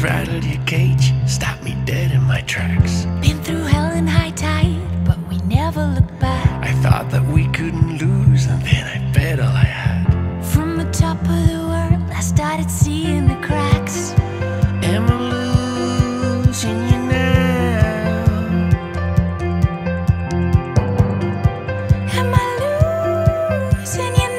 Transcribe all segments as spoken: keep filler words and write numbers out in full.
rattled your cage, stopped me dead in my tracks. Been through hell and high tide, but we never looked back. I thought that we couldn't lose, and then I bet all I had. From the top of the world, I started seeing the cracks. Am I losing you now? Am I losing you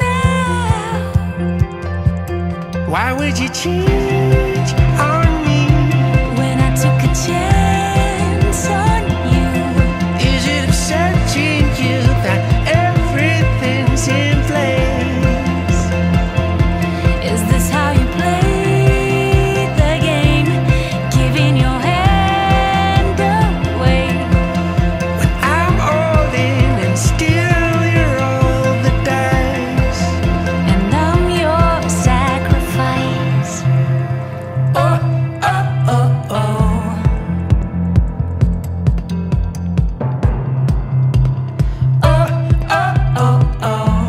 now? Why would you change on me when I took a chance on you? Is it upsetting you that everything's in place? Is this how you play the game? Giving your hand away when I'm all in and still you're all the dice, and I'm your sacrifice. oh, oh, oh, oh. Oh, oh, oh, oh.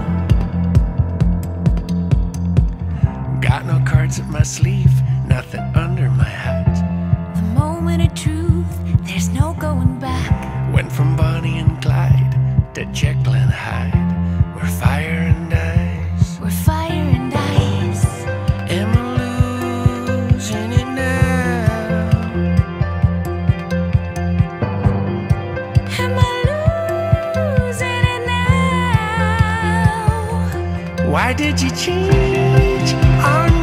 Got no cards up my sleeve, nothing under my hat. The moment of truth, there's no going back. Went from Bonnie and Clyde to Jekyll and Hyde. We're fire and ice. We're fire and ice. Am I losing it now? Am I losing it now? Why did you change on